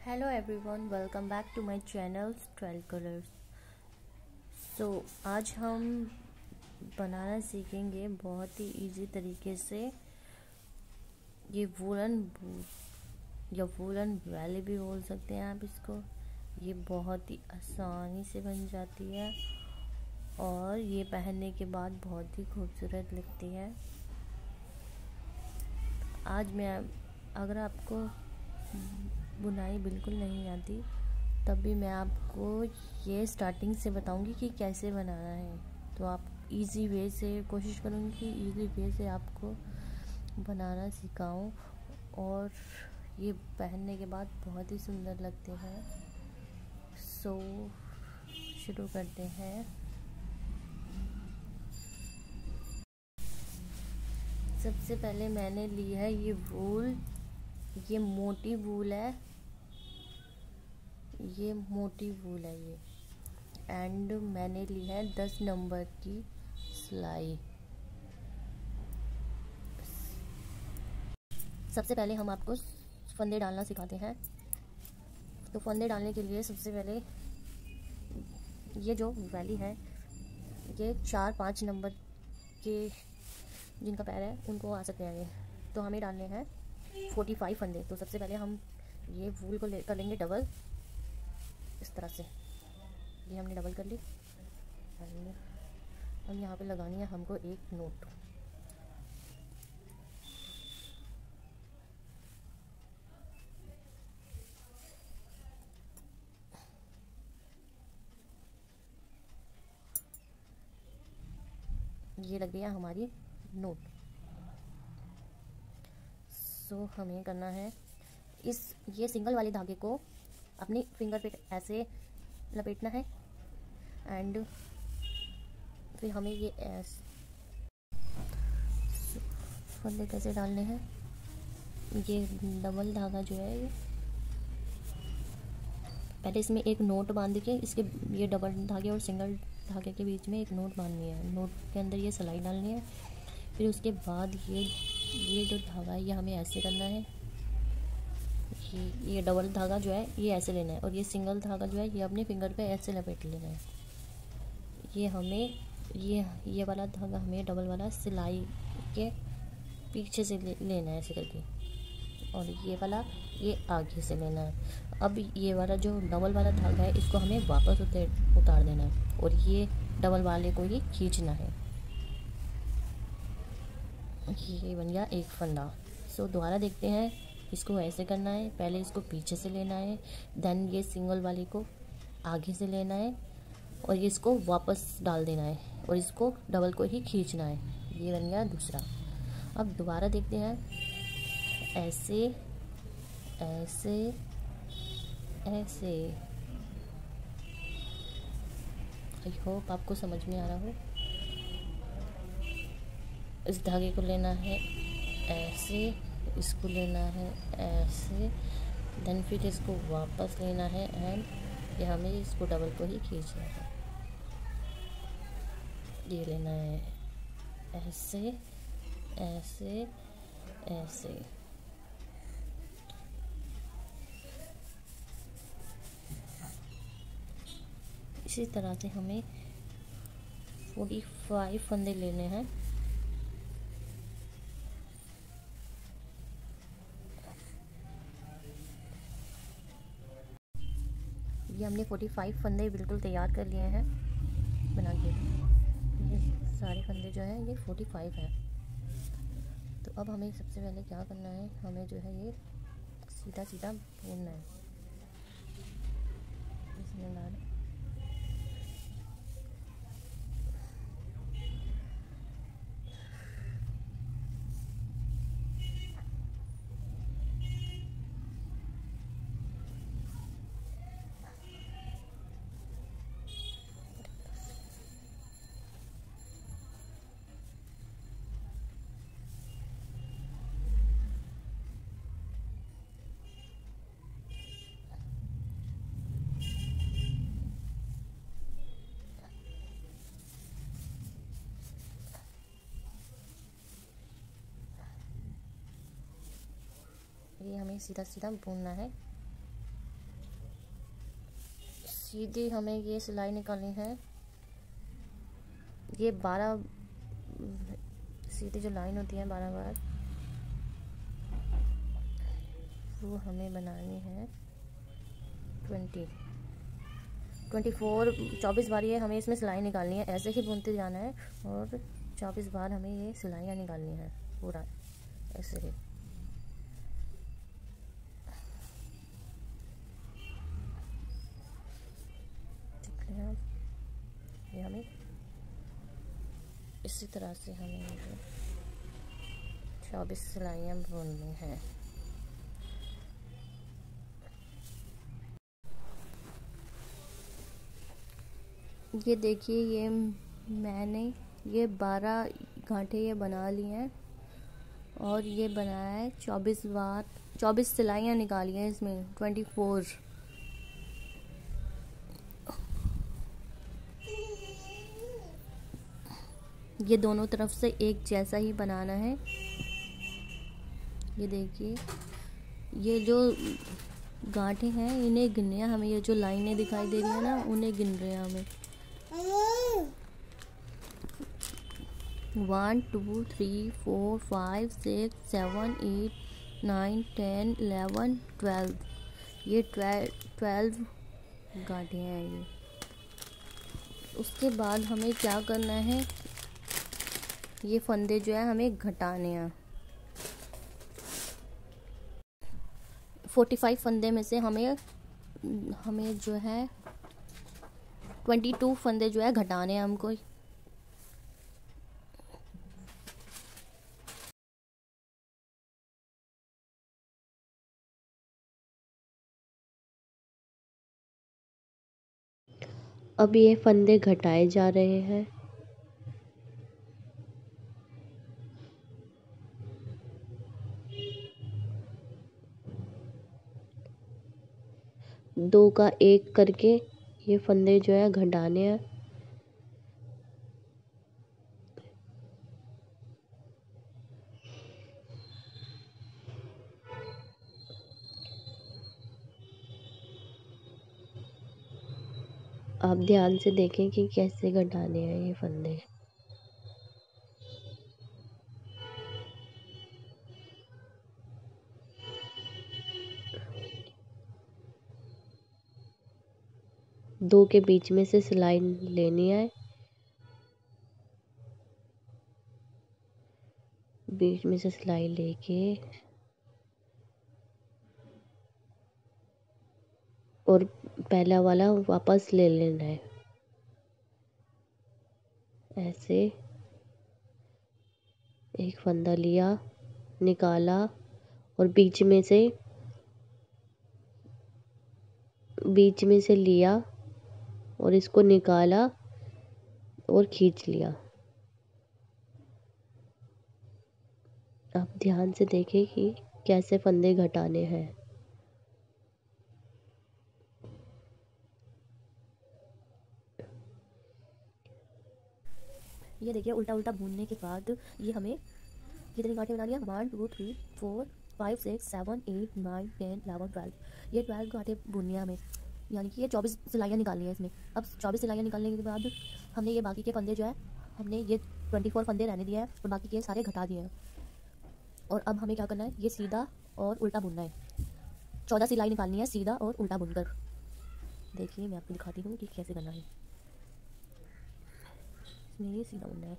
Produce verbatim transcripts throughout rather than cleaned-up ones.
Hello everyone, welcome back to my channel twelve colours. So आज हम बनाना सीखेंगे बहुत ही इजी तरीके से ये वूलन बूट या वूलन वैली भी बोल सकते हैं आप इसको। ये बहुत ही आसानी से बन जाती है और ये पहनने के बाद बहुत ही खूबसूरत लगती है। आज मैं अगर आपको बुनाई बिल्कुल नहीं आती तब भी मैं आपको ये स्टार्टिंग से बताऊंगी कि कैसे बनाना है। तो आप इजी वे से कोशिश करूंगी कि इजी वे से आपको बनाना सिखाऊं और ये पहनने के बाद बहुत ही सुंदर लगते हैं। सो शुरू करते हैं। सबसे पहले मैंने ली है ये वूल, ये मोटी वूल है, ये मोटी वूल है ये। एंड मैंने ली है दस नंबर की सिलाई। सबसे पहले हम आपको फंदे डालना सिखाते हैं। तो फंदे डालने के लिए सबसे पहले ये जो वैली है ये चार पाँच नंबर के जिनका पैर है उनको आ सकते हैं ये। तो हमें डालने हैं फोर्टी फाइव फंदे। तो सबसे पहले हम ये वूल को ले कर लेंगे डबल इस तरह से। ये हमने डबल कर ली। हम यहाँ पे लगानी है हमको एक नोट। ये लग गया हमारी नोट। सो हमें करना है इस ये सिंगल वाले धागे को अपनी फिंगर पे ऐसे लपेटना है एंड फिर हमें ये ऐसे फंदे कैसे डालने हैं। ये डबल धागा जो है ये पहले इसमें एक नोट बांध के इसके ये डबल धागे और सिंगल धागे के बीच में एक नोट बांधनी है। नोट के अंदर ये सिलाई डालनी है। फिर उसके बाद ये ये जो धागा है ये हमें ऐसे करना है। ये ये डबल धागा जो है ये ऐसे लेना है और ये सिंगल धागा जो है ये अपने फिंगर पे ऐसे लपेट लेना है। ये हमें ये ये वाला धागा हमें डबल वाला सिलाई के पीछे से ले, लेना है ऐसे करके, और ये वाला ये आगे से लेना है। अब ये वाला जो डबल वाला धागा है इसको हमें वापस उतार उतार देना है और ये डबल वाले को ही खींचना है। ये बन गया एक फंदा। सो दोबारा देखते हैं। इसको ऐसे करना है, पहले इसको पीछे से लेना है, देन ये सिंगल वाले को आगे से लेना है और ये इसको वापस डाल देना है और इसको डबल को ही खींचना है। ये बन गया दूसरा। अब दोबारा देखते हैं। ऐसे ऐसे ऐसे। आई होप आपको समझ में आ रहा हो। इस धागे को लेना है ऐसे, इसको लेना है ऐसे, देन फिर इसको वापस लेना है एंड ये हमें इसको डबल को ही खींचना है। ये लेना है ऐसे ऐसे ऐसे। इसी तरह से हमें फोर्टी फाइव फंदे लेने हैं। ये हमने फोर्टी फाइव फंदे बिल्कुल तैयार कर लिए हैं बना के। ये सारे फंदे जो हैं ये फोर्टी फाइव हैं। तो अब हमें सबसे पहले क्या करना है, हमें जो है ये सीधा सीधा बुनना है। इसमें डाल ये हमें सीधा सीधा बुनना है। सीधी हमें ये सिलाई निकालनी है। ये बारह सीधी जो लाइन होती है बारह बार, वो हमें बनानी है ट्वेंटी ट्वेंटी फोर चौबीस बार ये हमें इसमें सिलाई निकालनी है। ऐसे ही बुनते जाना है और चौबीस बार हमें ये सिलाइयाँ निकालनी है पूरा ऐसे ही। ये हमें इसी तरह से हमें चौबीस सिलाइयाँ बुननी हैं। ये देखिए, ये मैंने ये बारह गांठे ये बना ली हैं और ये बनाया है चौबीस बार, चौबीस सिलाइयाँ निकाली हैं इसमें ट्वेंटी फोर। ये दोनों तरफ से एक जैसा ही बनाना है। ये देखिए, ये जो गांठे हैं इन्हें गिनने हैं हमें। ये जो लाइनें दिखाई दे रही है ना, उन्हें गिन रहे हैं हमें। One two three four five six seven eight nine ten eleven twelve. ये ट्वेल्व ट्वेल्व गांठे हैं ये। उसके बाद हमें क्या करना है, ये फंदे जो है हमें घटाने हैं। फोर्टी फाइव फंदे में से हमें हमें जो है ट्वेंटी टू फंदे जो है घटाने हैं हमको। अब ये फंदे घटाए जा रहे हैं। दो का एक करके ये फंदे जो है घटाने हैं। आप ध्यान से देखें कि कैसे घटाने हैं ये फंदे। दो के बीच में से सिलाई लेनी है। बीच में से सिलाई लेके और पहला वाला वापस ले लेना है। ऐसे एक फंदा लिया, निकाला और बीच में से बीच में से लिया और इसको निकाला और खींच लिया। आप ध्यान से देखें कि कैसे फंदे घटाने हैं। ये देखिए, उल्टा उल्टा भूनने के बाद ये हमें कितने गांठे बना लिया, one two three four five six seven eight nine ten eleven twelve. ये ट्वेल्व गांठे भूननी है हमें, यानी कि ये चौबीस सिलाइयाँ निकालनी है इसमें। अब चौबीस सिलाइयाँ निकालने के बाद हमने ये बाकी के फंदे जो है हमने ये ट्वेंटी फोर फंदे रहने दिए हैं और बाकी के सारे घटा दिए हैं। और अब हमें क्या करना है, ये सीधा और उल्टा बुनना है। चौदह सिलाई निकालनी है सीधा और उल्टा बुनकर। देखिए, मैं आपको दिखाती हूँ कि कैसे करना है। इसमें ये सीधा बुनना है।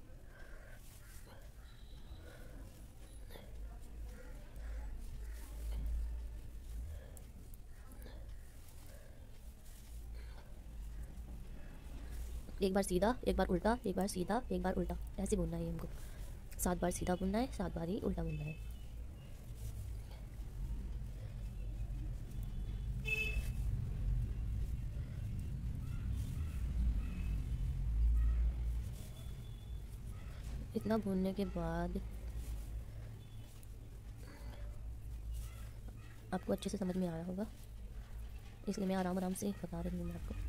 एक बार सीधा, एक बार उल्टा, एक बार सीधा, एक बार उल्टा, ऐसे बुनना है हमको। सात बार सीधा बुनना है, सात बार ही उल्टा बुनना है। इतना भूनने के बाद आपको अच्छे से समझ में आया होगा, इसलिए मैं आराम आराम से बता रही हूँ मैं आपको।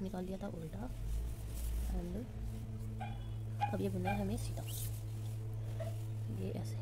निकाल दिया था उल्टा, एंड अब ये बुनना है हमें सीधा, ये ऐसे।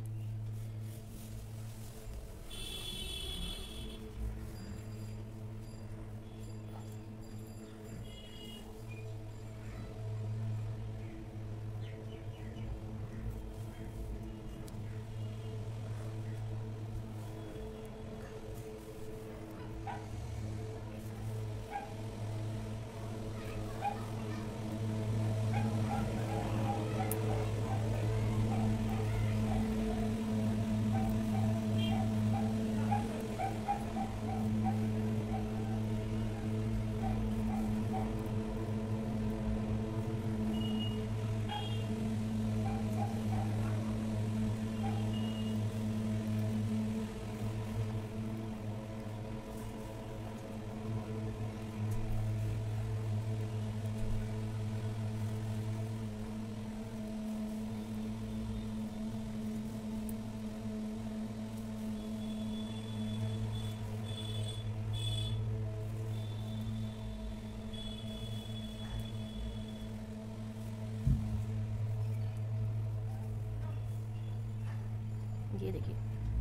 ये देखिए,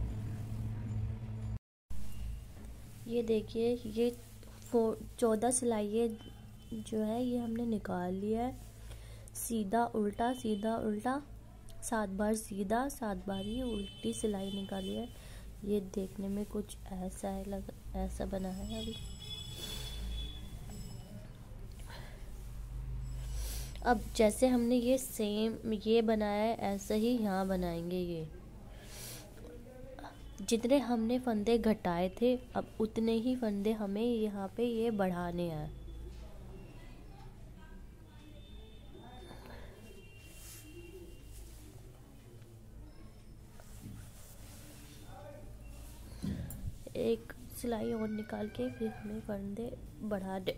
ये देखिए, ये फोर चौदह सिलाई जो है ये हमने निकाल लिया है। सीधा उल्टा सीधा उल्टा, सात बार सीधा, सात बार ही उल्टी सिलाई निकाली है। ये देखने में कुछ ऐसा है, लग ऐसा बना है। अभी अब जैसे हमने ये सेम ये बनाया है, ऐसा ही यहाँ बनाएंगे। ये जितने हमने फंदे घटाए थे, अब उतने ही फंदे हमें यहाँ पे ये बढ़ाने हैं। एक सिलाई और निकाल के फिर हमें फंदे बढ़ा दे।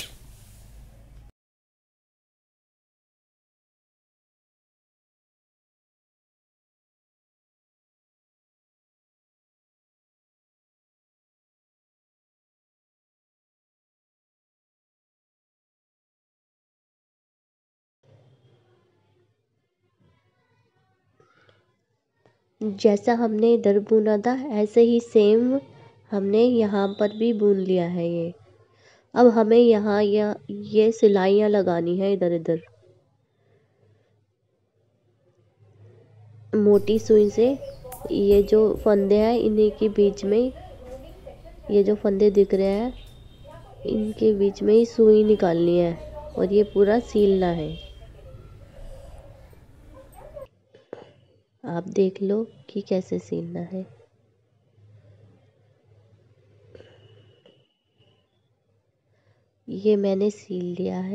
जैसा हमने इधर बुना था ऐसे ही सेम हमने यहाँ पर भी बुन लिया है। ये अब हमें यहाँ या ये सिलाइयाँ लगानी है इधर इधर मोटी सुई से। ये जो फंदे हैं इन्हीं के बीच में, ये जो फंदे दिख रहे हैं इनके बीच में ही सुई निकालनी है और ये पूरा सीलना है। आप देख लो कि कैसे सीलना है। ये मैंने सील लिया है।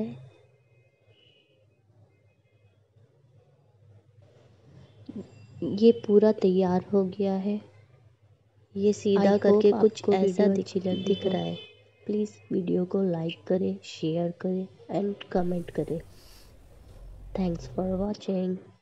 ये पूरा तैयार हो गया है। ये सीधा करके कुछ ऐसा दिख दिख रहा है। प्लीज़ वीडियो को लाइक करें, शेयर करें एंड कमेंट करें। Thanks for watching.